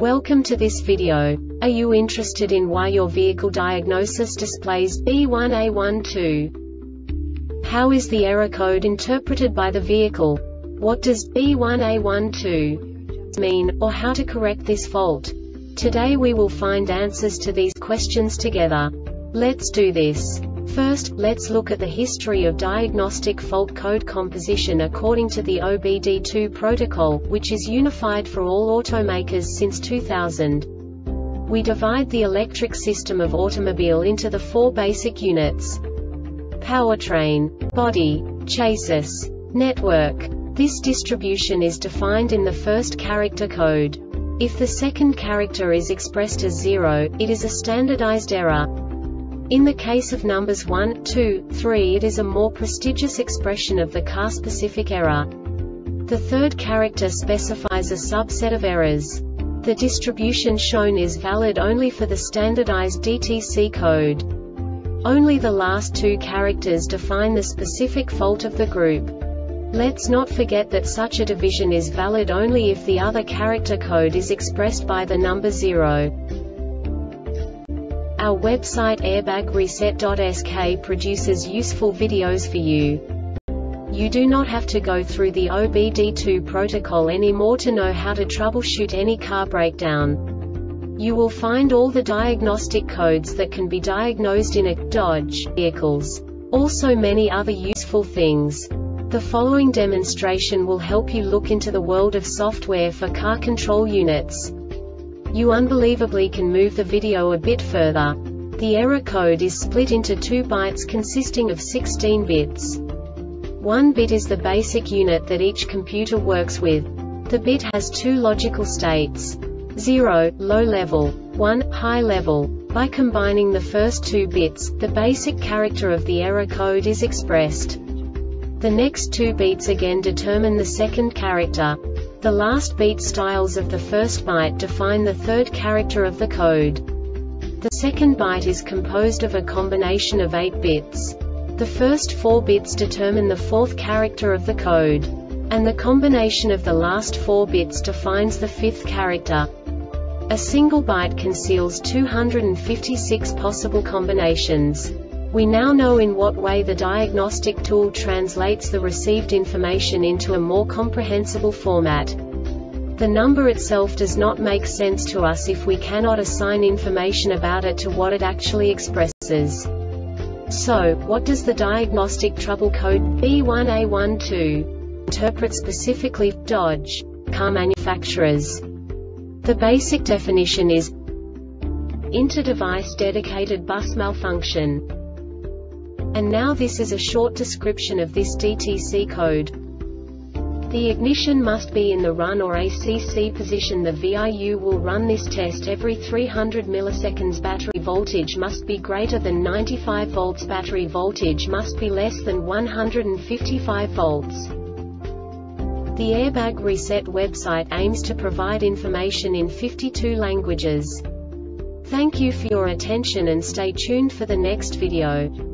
Welcome to this video. Are you interested in why your vehicle diagnosis displays B1A12? How is the error code interpreted by the vehicle? What does B1A12 mean, or how to correct this fault? Today we will find answers to these questions together. Let's do this. First, let's look at the history of diagnostic fault code composition according to the OBD2 protocol, which is unified for all automakers since 2000. We divide the electric system of automobile into the four basic units: powertrain, body, chassis, network. This distribution is defined in the first character code. If the second character is expressed as 0, it is a standardized error. In the case of numbers 1, 2, 3, it is a more prestigious expression of the car-specific error. The third character specifies a subset of errors. The distribution shown is valid only for the standardized DTC code. Only the last two characters define the specific fault of the group. Let's not forget that such a division is valid only if the other character code is expressed by the number 0. Our website airbagreset.sk produces useful videos for you. You do not have to go through the OBD2 protocol anymore to know how to troubleshoot any car breakdown. You will find all the diagnostic codes that can be diagnosed in a Dodge vehicles. Also many other useful things. The following demonstration will help you look into the world of software for car control units. You unbelievably can move the video a bit further. The error code is split into 2 bytes consisting of 16 bits. 1 bit is the basic unit that each computer works with. The bit has 2 logical states: 0, low level, 1, high level. By combining the first 2 bits, the basic character of the error code is expressed. The next 2 beats again determine the second character. The last beat styles of the first byte define the third character of the code. The second byte is composed of a combination of 8 bits. The first 4 bits determine the fourth character of the code. And the combination of the last 4 bits defines the fifth character. A single byte conceals 256 possible combinations. We now know in what way the diagnostic tool translates the received information into a more comprehensible format. The number itself does not make sense to us if we cannot assign information about it to what it actually expresses. So, what does the diagnostic trouble code B1A12 interpret specifically for Dodge car manufacturers? The basic definition is inter-device dedicated bus malfunction. And now this is a short description of this DTC code. The ignition must be in the run or ACC position. The VIU will run this test every 300 milliseconds. Battery voltage must be greater than 95 volts. Battery voltage must be less than 155 volts. The Airbag Reset website aims to provide information in 52 languages. Thank you for your attention and stay tuned for the next video.